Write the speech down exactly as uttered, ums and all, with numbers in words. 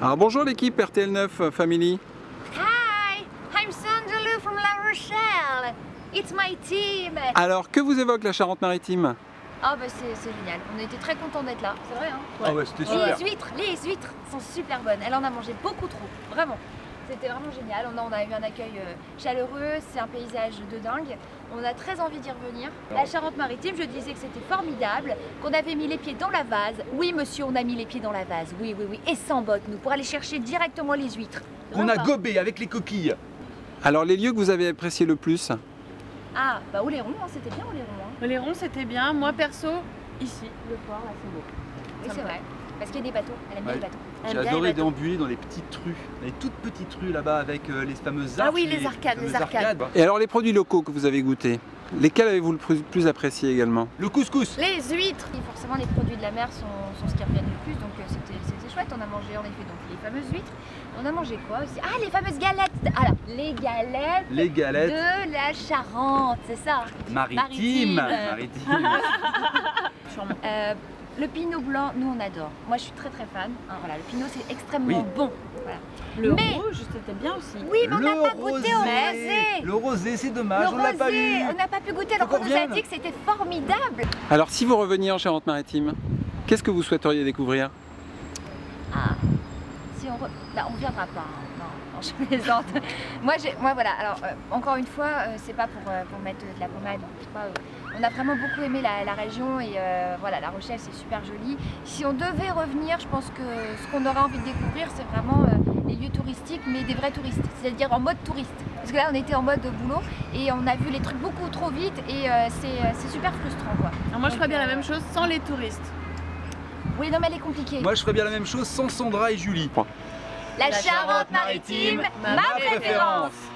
Alors bonjour l'équipe R T L neuf Family. Hi, I'm Sandalou from La Rochelle. It's my team. Alors que vous évoque la Charente-Maritime? Ah bah c'est génial, on était très contents d'être là, c'est vrai hein. Ouais. Ah ouais, c'était super. Les huîtres, les huîtres sont super bonnes, elle en a mangé beaucoup trop, vraiment. C'était vraiment génial, on a, on a eu un accueil euh, chaleureux, c'est un paysage de dingue. On a très envie d'y revenir. La Charente-Maritime, je disais que c'était formidable, qu'on avait mis les pieds dans la vase. Oui monsieur, on a mis les pieds dans la vase, oui, oui, oui, et sans bottes nous, pour aller chercher directement les huîtres. Qu'on a gobé avec les coquilles. Alors les lieux que vous avez appréciés le plus? Ah, bah Oléron, hein, c'était bien Oléron. Hein. Oléron, c'était bien. Moi, perso, ici, le port, là, c'est beau. Oui, c'est vrai. Parce qu'il y a des bateaux. Elle aime bien Ouais. les bateaux. J'ai adoré déambuler dans les petites rues, dans les toutes petites rues là-bas avec euh, les fameuses arches. Ah oui, les arcades, les arcades. Et alors les produits locaux que vous avez goûtés, lesquels avez-vous le plus, plus apprécié également? Le couscous. Les huîtres. Et forcément, les produits de la mer sont, sont ce qui reviennent le plus, donc euh, c'était chouette. On a mangé en effet donc les fameuses huîtres. On a mangé quoi aussi? Ah, les fameuses galettes. Ah là, les galettes. Les galettes. De la Charente, c'est ça. Maritime. Maritime. Maritime. euh, Le pinot blanc, nous on adore. Moi je suis très très fan. Hein, voilà, le pinot c'est extrêmement Oui. bon. Voilà. Le Mais... rouge, c'était bien aussi. Oui, mais on n'a Le pas goûté au rosé. Le rosé, c'est dommage, Le on l'a pas rosé, eu. on n'a pas pu goûter, Faut alors on qu'on nous a revienne. dit que c'était formidable. Alors si vous reveniez en Charente-Maritime, qu'est-ce que vous souhaiteriez découvrir? Ah, si on re... Bah, on viendra pas. Hein. Non, non, je plaisante. moi, moi voilà, alors euh, encore une fois, euh, c'est pas pour, euh, pour mettre de la pommade. Pas, euh, on a vraiment beaucoup aimé la, la région et euh, voilà, La Rochelle c'est super joli. Si on devait revenir, je pense que ce qu'on aurait envie de découvrir, c'est vraiment euh, les lieux touristiques, mais des vrais touristes, c'est-à-dire en mode touriste. Parce que là, on était en mode boulot et on a vu les trucs beaucoup trop vite et euh, c'est super frustrant, quoi. Alors moi, je ferais bien euh, la même chose sans les touristes. Oui, non, mais elle est compliquée. Moi, je ferais bien la même chose sans Sandra et Julie. La Charente-Maritime, ma préférence.